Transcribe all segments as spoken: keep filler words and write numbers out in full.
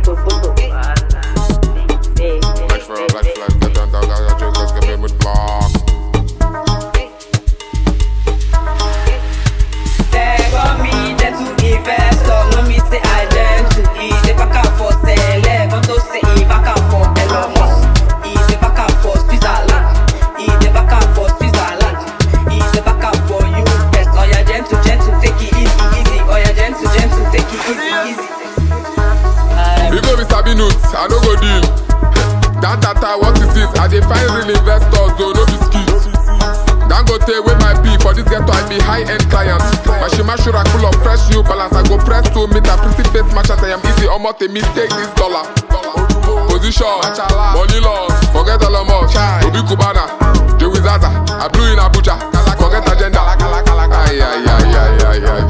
photo, photo. Black for black flag, get down, down, down, just let's get with block. They got me there to invest, no me say I them to eat. They back out for celeb, want to say he back out for Elon Musk. He the back out for Switzerland. He the back out for Switzerland. He the back out for you. Yes, oh yeah, gentle, gentle, take it easy, easy. Oh yeah, gentle, gentle, take it easy, easy. If no be Sabinus, I no go deal. Dantata, what is this? I dey find real investors, though no be skit. Dangote with my P for this ghetto, I be high-end client. Mashima Shurak full of fresh new balance. I go press to meet a pretty face match at I am easy. Almost a mistake this dollar. Position, money loss, forget Elon Musk. Obi Kubana, Joey Zaza, I blew in Abuja. Forget agenda. Ay, ay, ay, ay, ay, ay,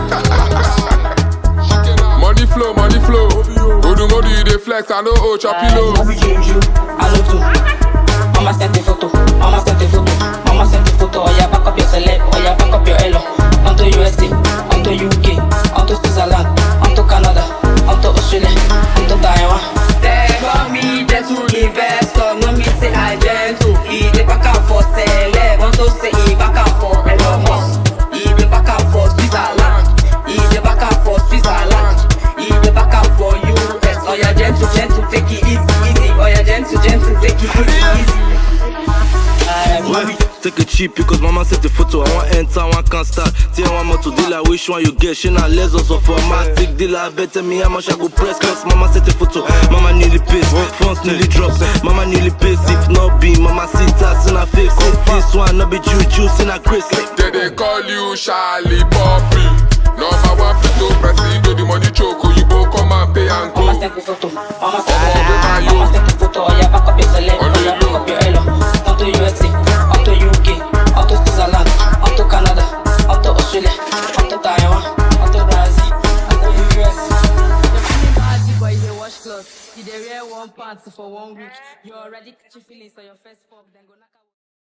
ay. Money flow, money flow. Odumodublvck dey flex, I know oh chapilo. Mama Juju, I know too. Mama sent the photo, mama sent the photo, mama sent the photo. Oh yeah, back up your celeb, oh yeah, back up your Elon. Onto U S A, onto U K, onto Switzerland, onto Canada, onto Australia, onto Taiwan. They got me there to invest, no me say I them to eat. They back out for celeb, want to say he back out for Elon Musk. He be back out for Switzerland, he be back out for Switzerland, he be back out for you. Oh yeah, gentle, gentle, take it easy, easy. Oh yeah, gentle, gentle, take it easy, easy. Well, take it cheap because mama sent the photo. I want enter, I can't start. Tell one more to deal, I wish one you get. She not less also for my tick deal. I better me how much I go press. Cause mama sent the photo. Mama nearly pays, funds nearly drops. Mama nearly pays. If not be, mama sit us in her face. If this one not be Juju, in her grace. They, they call you Shallipopi. Number one photo, press it, do the money choke. You both come and pay and go. Mama sent the photo. Mama sent the photo. Mama sent the photo. Oh yeah, back up your celeb. Oh yeah, back up your Elon. Onto U S A, onto U K, onto Switzerland, onto Canada, onto Australia, onto Taiwan, onto Brazil, onto U S. The party boy, they wash clothes. You dey wear one pants for one week. You already catch your feelings on your first fuck, then go knock out.